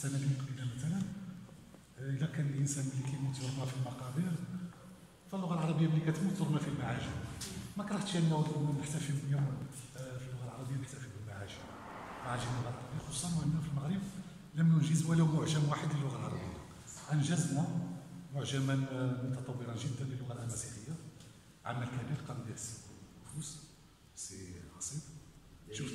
السنه اللي قبيله مثلا الا كان الانسان اللي كيموت يرمى في المقابر، فاللغه العربيه ملي كتموت ترمى في المعاجم. ما كرهتش انه نحتفل بيوم في اللغه العربيه، نحتفل بالمعاجم، معاجم اللغه العربيه، خصوصا وان في المغرب لم ننجز ولو معجم واحد للغه العربيه. انجزنا معجما متطورا جدا للغه الامازيغيه، عمل كبير قام به السي فوس سي عصيب. شفت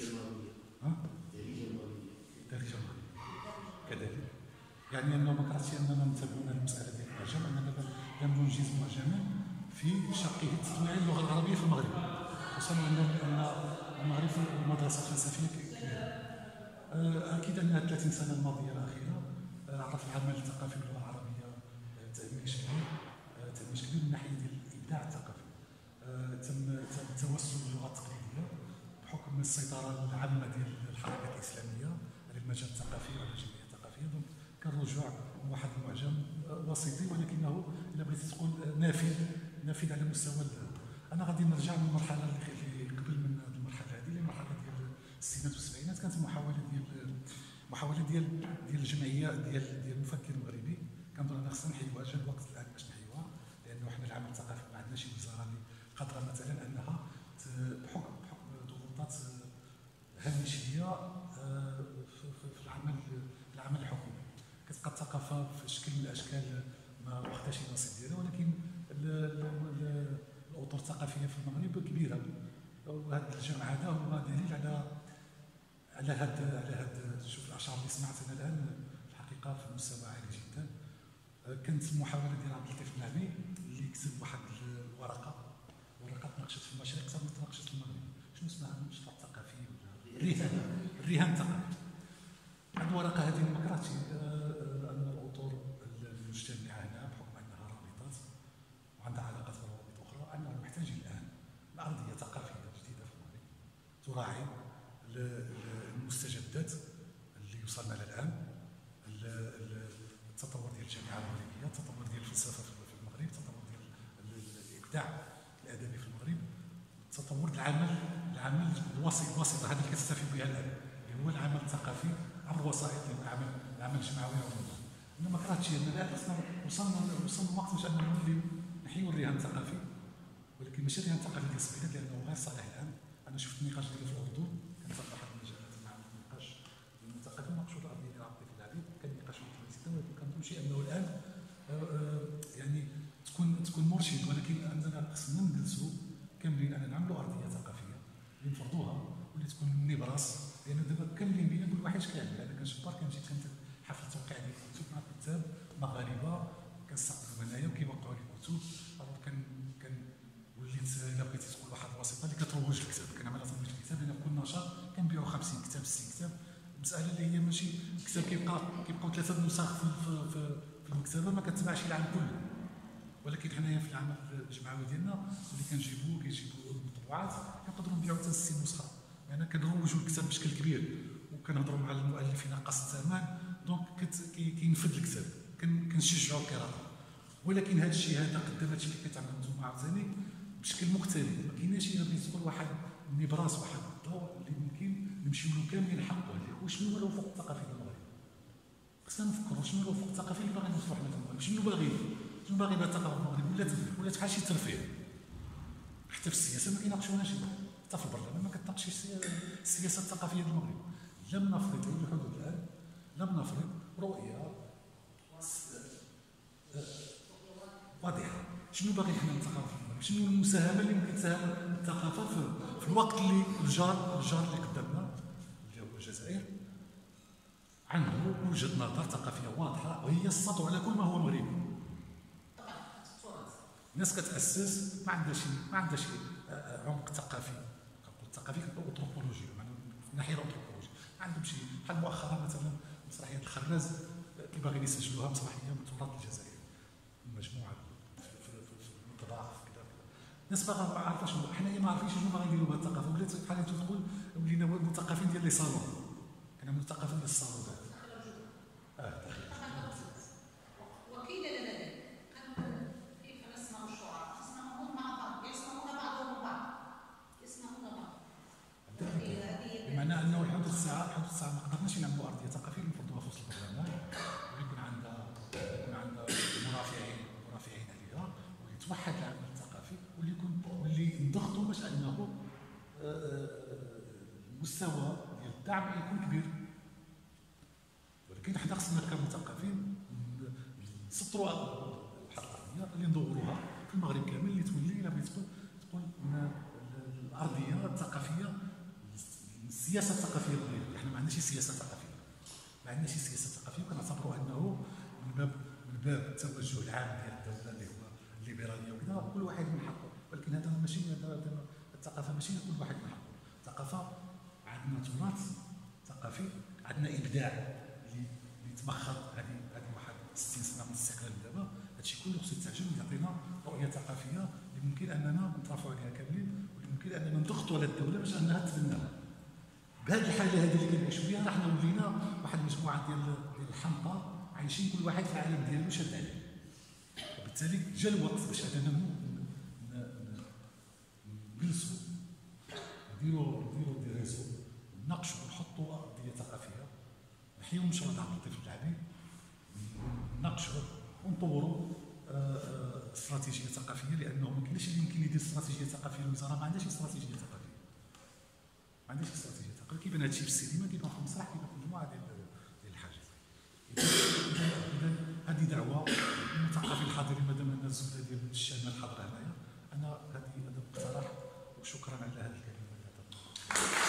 الدارجه المغربيه كذلك، يعني انه ما كرهتش اننا نتبعون المساله ديال المعجم، اننا لم ننجز معجما في شقه تطويع اللغه العربيه في المغرب، خصوصا ان المغرب المدرسه الفلسفيه كبيره. اكيد ان 30 سنه الماضيه الاخيره عرف العمل الثقافي باللغه العربيه تهميش كبير من ناحيه ديال الابداع الثقافي. تم توسع اللغه التقليديه بحكم السيطره العامه ديال الحركه الاسلاميه على المجال الثقافي وعلى الجمعيه الثقافيه. دونك كان رجوع واحد المعجم وسيطي، ولكنه الا بغيتي تقول نافذ على مستوى. انا غادي نرجع للمرحله اللي قبل من هذه المرحله هذه، اللي المرحله ديال الستينات والسبعينات. كانت محاوله ديال الجمعيه ديال المفكر المغربي. كنظن انا خصنا نحيوها، جا الوقت الان باش نحيوها، لانه حنا العمل الثقافي ما عندناش شي وزاره اللي قادره مثلا انها بحكم ضغوطات هامشيه في العمل الحكومي. كتبقى الثقافه في شكل من الاشكال ما واخداش النصيب ديالها، ولكن الاطر الثقافيه في المغرب كبيره، وهذا الجمع هذا هو دليل على هاد شوف الاشعار اللي سمعت انا الان الحقيقه في مستوى عالي جدا. كانت المحاوله ديال عبد اللطيف النعمي اللي كتب واحد الورقه تناقشت في المشرق حتى تناقشت في المغرب. شنو اسمها؟ المشروع الثقافي ولا الرهان الثقافي. هذه الورقه هذه ما كرهتش ان الاطر المجتمعه هنا بحكم انها رابطات وعندها علاقات بروابط اخرى، انه محتاج الان لارضيه ثقافيه جديده في المغرب تراعي المستجدات اللي وصلنا لها الان، التطور ديال الجامعه المغربيه، التطور ديال الفلسفه في المغرب، التطور ديال الابداع الادبي في المغرب، تطور العمل الواسطه هذه اللي كتستفيد بها الان، اللي هو العمل الثقافي عبر الوسائط ديال العمل الجمعوي عموما. انا ما كرهتش ان الان وصلنا الوقت باش اننا نوليو نحيوا الرهان الثقافي، ولكن ماشي الرهان الثقافي ديال السبعينات، لانه غير صالح الان. انا شفت النقاش ديالو في الاردن، كان في واحد المجالات مع النقاش المثقفين ناقشوا الارضيه ديال عبد اللطيف النعمي، كان نقاش مهم جدا، ولكن كنظن شي انه الان يعني تكون مرشد، ولكن عندنا خصنا نجلسوا كاملين ان نعملوا ارضيه ثقافيه اللي نفرضوها واللي تكون نبراس، لان دابا كاملين بينا كل واحد كيعمل. انا كنشبر كنمشي حفل توقيع ديال الكتب مع كتاب مغاربه كنستقبلوا هنايا وكيوقعوا لي كتب. وليت الا بغيتي تقول واحد الوسيطه اللي كتروج الكتاب، كنعمل ترويج الكتاب. انا في كل نشاط كنبيعوا 50 كتاب 60 كتاب، المساله اللي هي ماشي الكتاب كيبقاو 3 نسخ في المكتبه ما كتباعش العام كله. ولكن حنايا في العمل الجمعوي ديالنا اللي كيجيبوا المطبوعات كنقدروا نبيعوا حتى 60 نسخه، يعني كنروجوا الكتاب بشكل كبير وكنهضروا مع المؤلفين قص الثمن، دونك كينفذ الكتاب، كنشجعوا القراءه. ولكن هذا الشيء هذا قدام هذا الشيء اللي كتعملوا نتوما عاوتاني بشكل مختلف، ما كايناش الا بغيتي تقول واحد النبراس، واحد الضوء اللي ممكن نمشيو له كاملين نحققوا عليه. وشنو هو الافق الثقافي ديال المغرب؟ خصنا نفكروا شنو هو الافق الثقافي اللي باغي نوصلوا حنا في المغرب، شنو باغي بها الثقافه في المغرب؟ ولات بحال شي ترفيه. حتى في السياسه ما كيناقشوهاش، حتى في البرلمان ما كتناقشش السياسه الثقافيه ديال المغرب. لم نفرض الى الحدود الان، لم نفرض رؤيه واضحه شنو باغي حنا الثقافه في المغرب، شنو المساهمه اللي ممكن تساهم الثقافه في الوقت اللي الجار اللي قدامنا اللي هو الجزائر عنده وجهه نظر ثقافيه واضحه وهي السطو على كل ما هو مغربي. الناس كتاسس ما عندهاش عمق ثقافي، كنقول ثقافي كنقول انثروبولوجي، من الناحيه الانثروبولوجيه ما عندهم شي. بحال مؤخرا مثلا مسرحيه الخراز اللي باغيين يسجلوها مسرحيه من تراث الجزائر، المجموعه في المطبخ كذا. الناس باغا ما عارفاش، حنايا ما عارفينش شنو باغي نديروا بهذه الثقافه، ولات بحال تقول ولينا مثقفين ديال لي صالون، كنعملوا مثقفين ديال الصالونات. وكيل لنا كيف نسمع الشعراء؟ يسمعون مع بعض، يسمعون بعضهم بعض، يسمعون بعض. بمعنى انه الحدود الساعه ما قدرناش نعملوا ارضيه ثقافيه نفرضوها في وسط البرلمان، يتوحد العمل الثقافي واللي نضغطوا باش انه المستوى ديال الدعم يكون كبير. ولكن حنا خصنا كمثقفين نسطروا الحضاره اللي ندوروها في المغرب كامل، اللي تولي الا بغيت تقول ان الارضيه الثقافيه، السياسه الثقافيه المغربيه. حنا ما عندناش سياسه ثقافيه، ما عندناش سياسه ثقافيه، وكنعتبروا انه من باب التوجه العام ديال الدوله اللي هو الليبراليه وكذا، كل واحد من حقه. ولكن هذا ماشي الثقافه، ماشي كل واحد من حقه. الثقافه عندنا تراث ثقافي، عندنا ابداع اللي تمخض هذه واحد 60 سنه من الاستقلال دابا. هادشي كله خصو يتعجب ويعطينا رؤيه ثقافيه اللي ممكن اننا نترافعوا عليها كاملين، واللي ممكن اننا نضغطوا على الدوله باش انها تبناها. بهذه الحاله هذه اللي كنعيشوا فيها راه حنا ولينا واحد المجموعه ديال الحمقى عايشين كل واحد في العالم ديالو شاد عليه. وبالتالي جا الوقت باش اننا نجلسوا نديروا دي ريزو، نناقشوا ونحطوا ارضيه ثقافيه، نحيوا مشروع عبد اللطيف الجعبي، نناقشوا ونطوروا استراتيجيه ثقافيه، لانه ما كاينش اللي يمكن يدير استراتيجيه ثقافيه. الوزاره ما عندهاش استراتيجيه ثقافيه، ما عندهاش استراتيجيه ثقافيه. كيبان هادشي في السينما، كيبان في المسرح، كيبان في مجموعه ديال الحاجات. اذا هذه دعوه للمثقفين الحاضرين، مادام ان الزبده ديال الشامل حاضره هنايا، انا هذا اقتراح، وشكرا على هذه الكلمه.